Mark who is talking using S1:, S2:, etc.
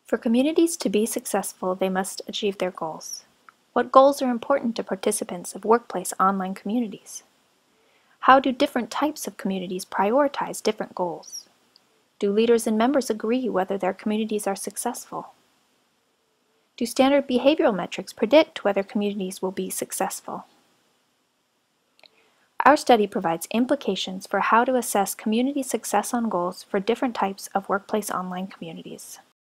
S1: For communities to be successful, they must achieve their goals. What goals are important to participants of workplace online communities? How do different types of communities prioritize different goals? Do leaders and members agree whether their communities are successful? Do standard behavioral metrics predict whether communities will be successful? Our study provides implications for how to assess community success on goals for different types of workplace online communities.